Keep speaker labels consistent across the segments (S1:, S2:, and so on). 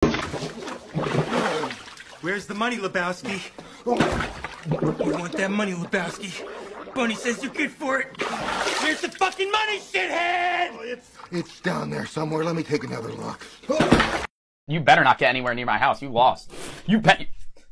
S1: Where's the money, Lebowski? You want that money, Lebowski? Bunny says you're good for it. Where's the fucking money, shithead?
S2: It's down there somewhere. Let me take another look.
S3: You better not get anywhere near my house. You lost. You bet.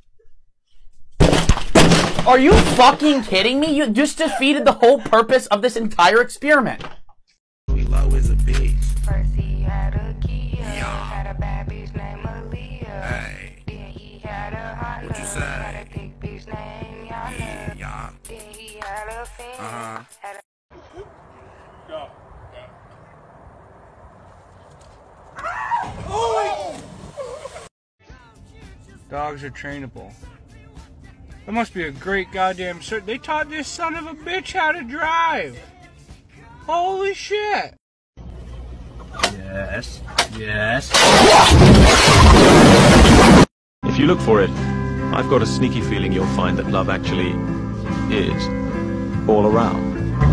S3: Are you fucking kidding me? You just defeated the whole purpose of this entire experiment.
S4: Low is a bitch.
S5: First he had a Kia, had a bad bitch named Aaliyah.
S4: Hey.
S5: Then he had a hot
S4: What you say?
S5: had a thick bitch named Yana.
S4: Yeah.
S5: Then he had a fan. Had a
S6: Dogs are trainable. That must be a great goddamn cert. They taught this son of a bitch how to drive. Holy shit.
S7: Yes. Yes. If you look for it, I've got a sneaky feeling you'll find that love actually is all around.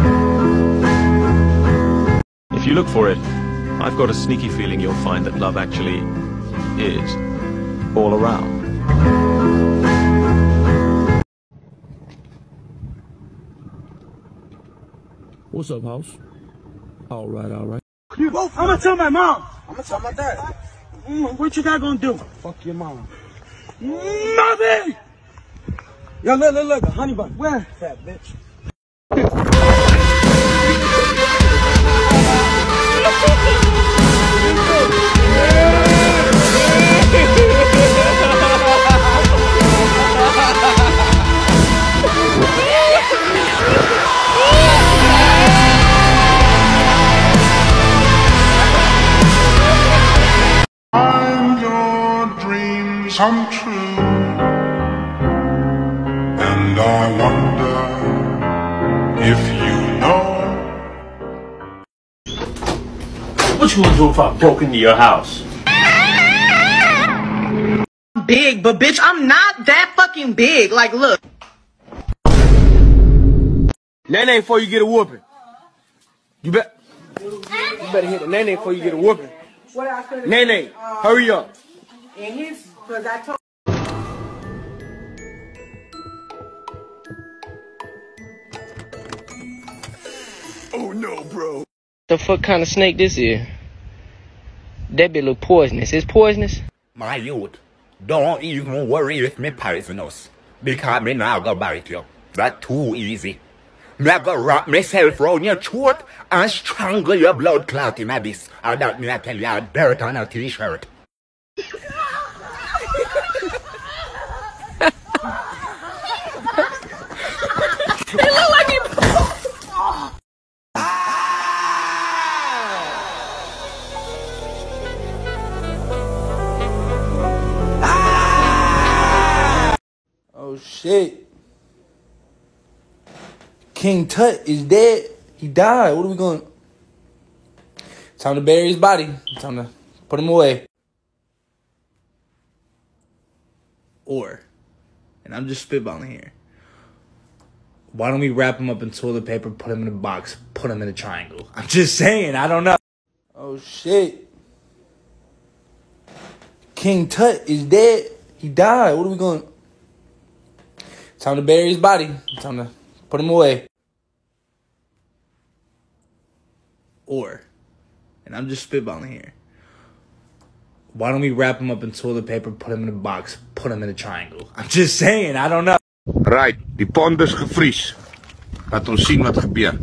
S7: If you look for it, I've got a sneaky feeling you'll find that love actually is all around.
S8: What's up, house? All right, all right.
S6: I'm gonna tell my mom. I'm gonna tell my dad. What your dad gonna do? Fuck your mom. Mommy! Yo, look, a honey bun. Where? Fat bitch.
S9: I'm your dreams come true, and I wonder if you know.
S8: What you gonna do if I broke into your house?
S10: Big, but bitch, I'm not that fucking big. Like, look.
S6: Nene before you get a whooping. You better hit the nene before you get a whooping. Nene, hurry up.
S10: And his, because I told.
S4: Oh no, bro.
S11: The fuck kind of snake this is? That bit look poisonous. It's poisonous?
S4: My youth, don't even worry with me poisonous. Because me now go bite you. That's too easy. Me go wrap myself round your throat and strangle your blood clot in abyss. Or that me I tell you, I'd bear it on a t-shirt.
S10: It look like he.
S6: Oh shit. King Tut is dead. He died. What are we going? Time to bury his body. Time to put him away. Or, and I'm just spitballing here, why don't we wrap him up in toilet paper, put him in a box, put him in a triangle? I'm just saying, I don't know. Oh shit. King Tut is dead. He died. What are we going? Time to bury his body. Time to put him away. Or, and I'm just spitballing here, why don't we wrap him up in toilet paper, put him in a box, put him in a triangle? I'm just saying, I don't know.
S9: Right, die pond is gevries. Laat ons sien wat gebeur.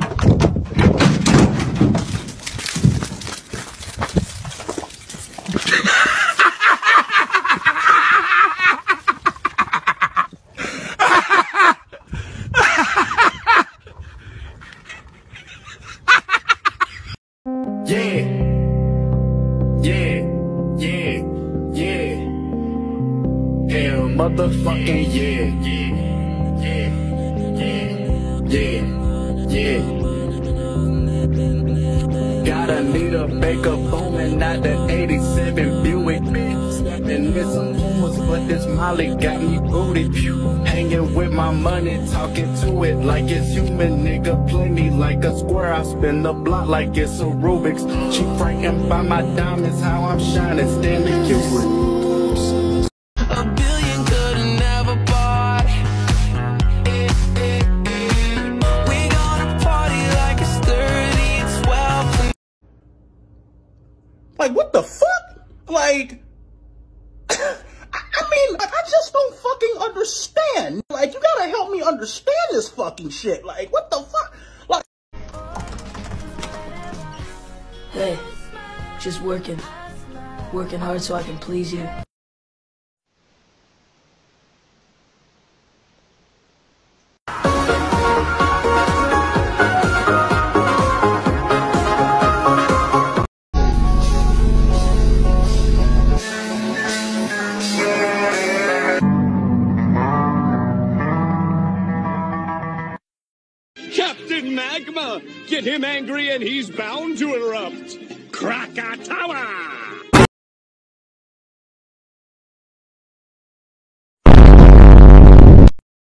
S4: Motherfucking yeah. Gotta need a Baker booming out the 87 Buick bitch. And there's some rumors, but this
S12: This Molly got me booted. Hanging with my money, talking to it like it's human. Nigga, play me like a square. I spin the block like it's a Rubik's. She frightened by my diamonds, how I'm shining. Stanley Kubrick.
S13: Like, what the fuck? Like, I mean, like, I just don't fucking understand. Like, you gotta help me understand this fucking shit. Like, what the fuck? Like,
S14: hey, just working hard so I can please you.
S15: Captain Magma! Get him angry and he's bound to erupt! Krakatoa!